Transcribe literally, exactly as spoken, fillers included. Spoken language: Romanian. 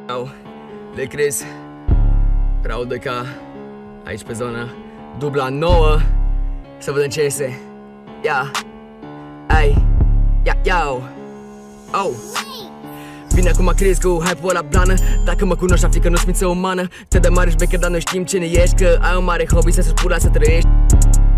Au, le Chris, Raul doi K, aici pe zonă, dubla nouă, să vedem ce iese. Ia, ai, ia, iau, au. Vine acum Chris cu hype-ul ăla blană. Dacă mă cunoști afli că nu-s ființă umană. Te dă mare șbecher, dar noi știm cine ești, că ai un mare hobby să-ți pula să trăiești.